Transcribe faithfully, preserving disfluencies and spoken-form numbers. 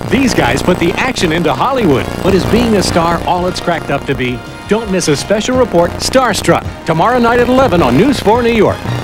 These guys put the action into Hollywood. But is being a star all it's cracked up to be? Don't miss a special report, Starstruck, tomorrow night at eleven on News four New York.